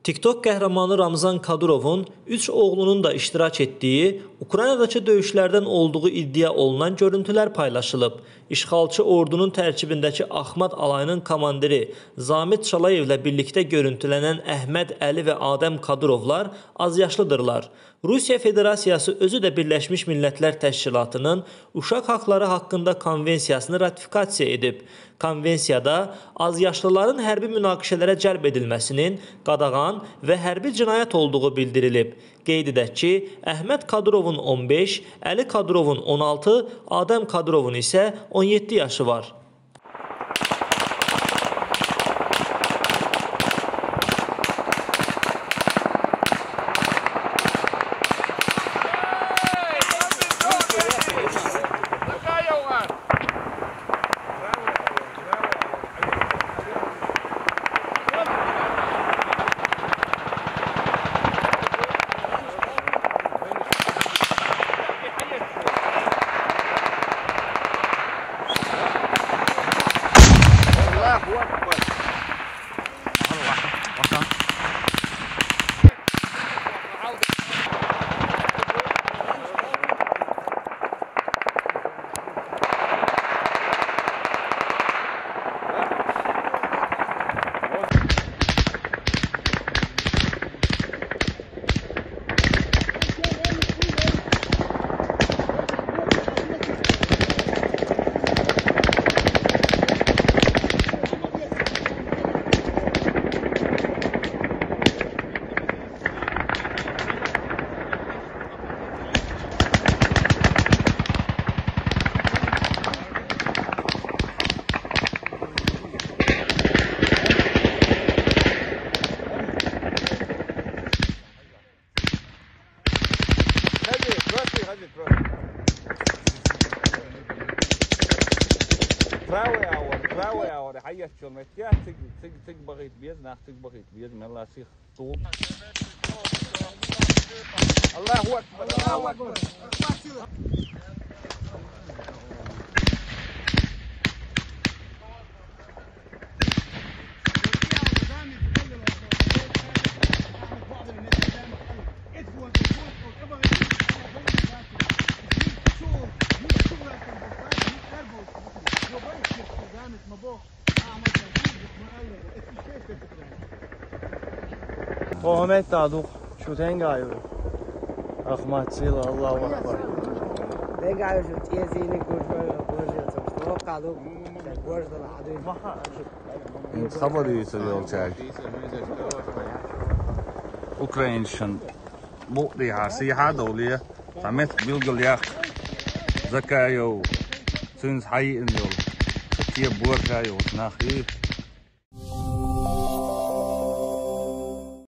TikTok qəhrəmanı Ramzan Kadyrovun 3 oğlunun da iştirak etdiyi, Ukraynadakı döyüşlərdən olduğu iddia olunan görüntülər paylaşılıb. İşğalçı ordunun tərkibindəki Axmat alayının komandiri Zamit Çalayevlə birlikdə görüntülənən Əhməd Əli və Adəm Kadyrovlar azyaşlıdırlar. Rusiya Federasiyası özü də Birləşmiş Millətlər Təşkilatının uşaq haqları haqqında konvensiyasını ratifikasiya edib. Konvensiyada azyaşlıların hərbi münaqişələrə cəlb edilməsinin qadağan və hərbi cinayət olduğu bildirilib. Qeyd edək ki, Əhməd Kadyrovun 15, Əli Kadyrovun 16, Adəm Kadyrovun isə 17 yaşı var. Prawe حيّة شلمتيا تك بغيت بيز ناخذ بغيت بيز من الله سيخ طوب الله أكبر الله أكبر قومت دادوق شو تنقايو أخمات سيلا الله أكبر تنقايو شو تيزيني كورجو قالوا كورج العدو خبر يسوي Ukrayna'nın bu siyah doluya Samet bilgiliyak zakayo sünz hayın yol tiye burkayo nahi